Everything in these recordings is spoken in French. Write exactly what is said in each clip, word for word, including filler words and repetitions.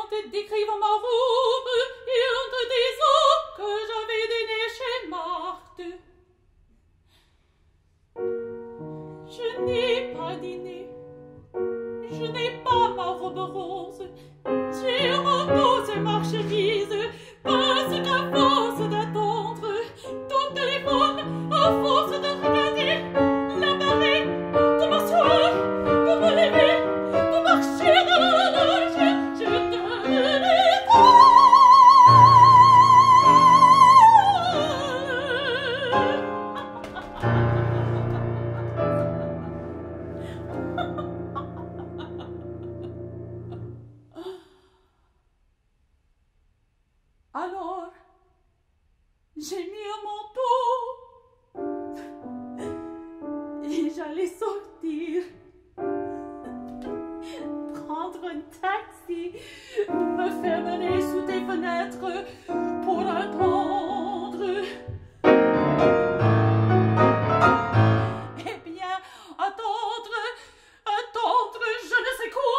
en te décrivant ma robe et en te disant que j'avais dîné chez Marthe. Je n'ai pas dîné, je n'ai pas ma robe rose, j'ai un manteau de marchandise, parce qu'à force d'attendre, toutes les femmes, à force de regarder, la marée, de m'asseoir, de me lever, de marcher dans la nage, je devenais Alors, j'ai mis un manteau et j'allais sortir, prendre un taxi, me faire mener sous tes fenêtres pour attendre. Eh bien, attendre, attendre, je ne sais quoi.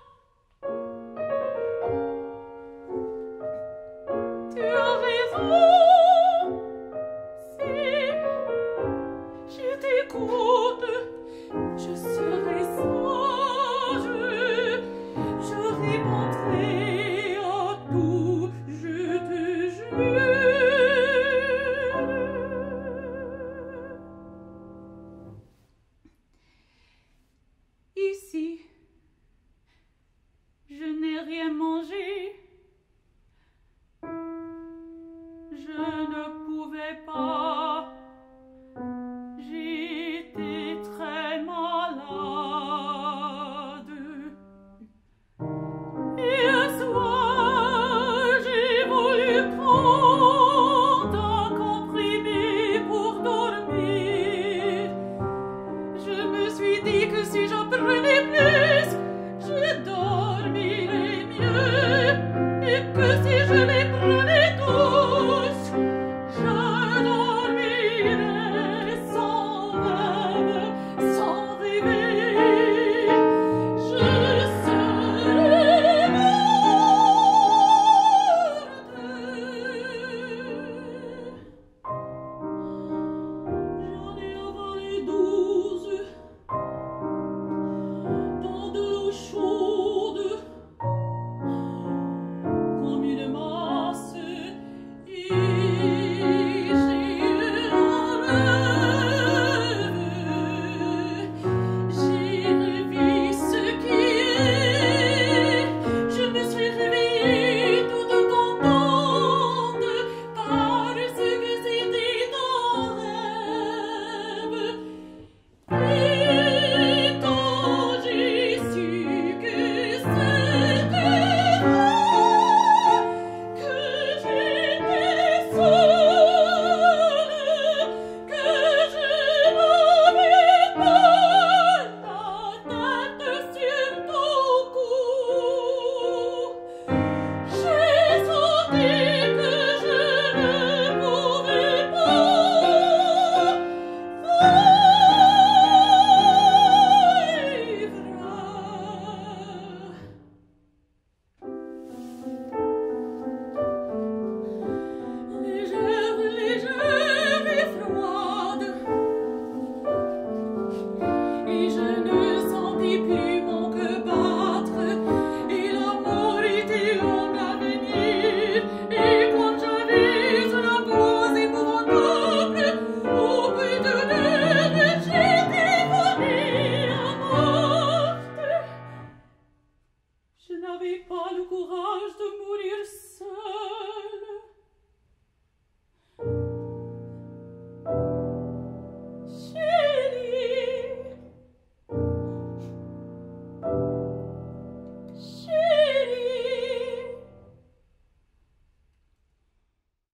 Tu as raison, si je t'écoute, je serai sage, je répondrai à tout, je te jure. Ici, je n'ai rien mangé. Je ne pouvais pas